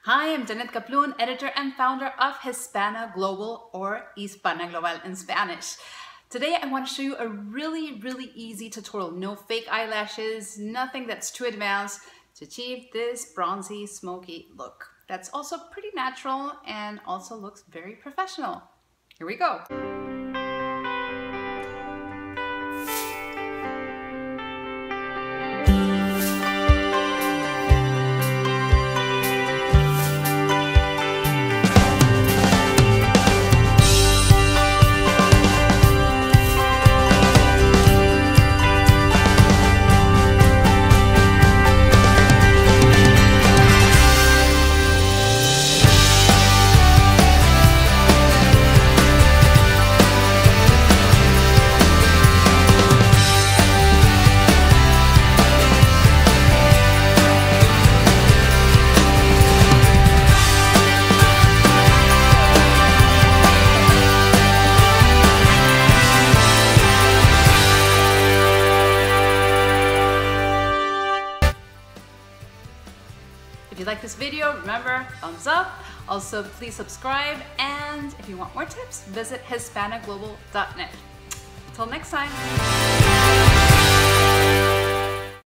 Hi, I'm Janet Kaplun, editor and founder of Hispana Global, or Hispana Global in Spanish. Today I want to show you a really easy tutorial. No fake eyelashes, nothing that's too advanced to achieve this bronzy, smoky look. That's also pretty natural and also looks very professional. Here we go. If you like this video, remember, thumbs up. Also, please subscribe. And if you want more tips, visit hispanaglobal.net. Until next time.